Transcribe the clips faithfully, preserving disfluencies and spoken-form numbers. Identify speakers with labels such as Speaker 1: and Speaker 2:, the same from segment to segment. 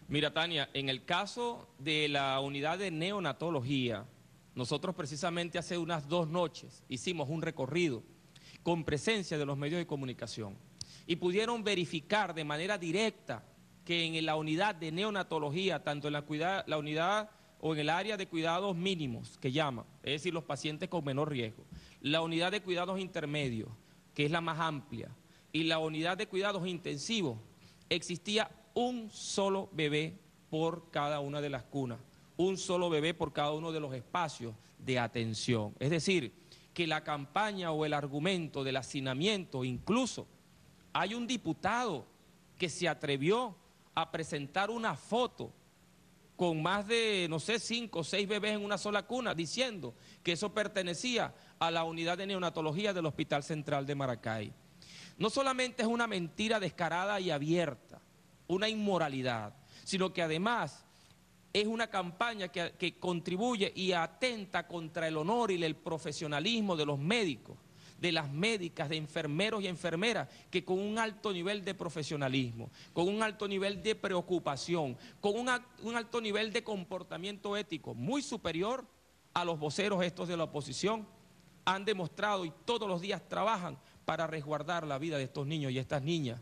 Speaker 1: Mira, Tania, en el caso de la unidad de neonatología, nosotros precisamente hace unas dos noches hicimos un recorrido con presencia de los medios de comunicación y pudieron verificar de manera directa que en la unidad de neonatología, tanto en la, cuida, la unidad o en el área de cuidados mínimos, que llaman, es decir, los pacientes con menor riesgo, la unidad de cuidados intermedios, que es la más amplia, y la unidad de cuidados intensivos, existía un solo bebé por cada una de las cunas, un solo bebé por cada uno de los espacios de atención. Es decir, que la campaña o el argumento del hacinamiento, incluso hay un diputado que se atrevió a presentar una foto con más de, no sé, cinco o seis bebés en una sola cuna, diciendo que eso pertenecía a la unidad de neonatología del Hospital Central de Maracay. No solamente es una mentira descarada y abierta, una inmoralidad, sino que además es una campaña que, que contribuye y atenta contra el honor y el profesionalismo de los médicos, de las médicas, de enfermeros y enfermeras, que con un alto nivel de profesionalismo, con un alto nivel de preocupación, con un, un alto nivel de comportamiento ético muy superior a los voceros estos de la oposición, han demostrado y todos los días trabajan para resguardar la vida de estos niños y estas niñas.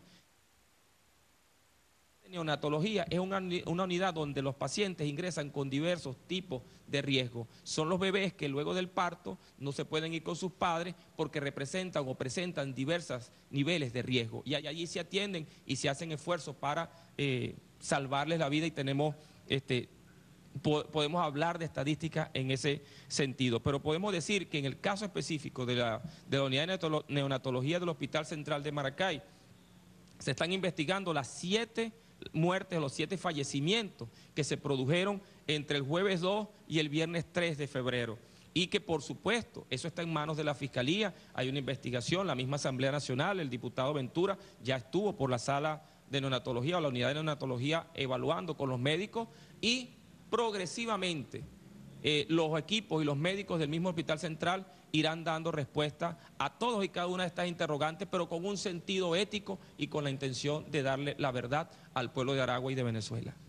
Speaker 1: Neonatología es una, una unidad donde los pacientes ingresan con diversos tipos de riesgo. Son los bebés que luego del parto no se pueden ir con sus padres porque representan o presentan diversos niveles de riesgo. Y allí se atienden y se hacen esfuerzos para eh, salvarles la vida y tenemos, este, po podemos hablar de estadísticas en ese sentido. Pero podemos decir que en el caso específico de la, de la unidad de neonatología del Hospital Central de Maracay, se están investigando las siete muertes, los siete fallecimientos que se produjeron entre el jueves dos y el viernes tres de febrero. Y que por supuesto, eso está en manos de la Fiscalía, hay una investigación, la misma Asamblea Nacional, el diputado Ventura ya estuvo por la sala de neonatología o la unidad de neonatología evaluando con los médicos y progresivamente eh, los equipos y los médicos del mismo Hospital Central irán dando respuesta a todos y cada una de estas interrogantes, pero con un sentido ético y con la intención de darle la verdad al pueblo de Aragua y de Venezuela.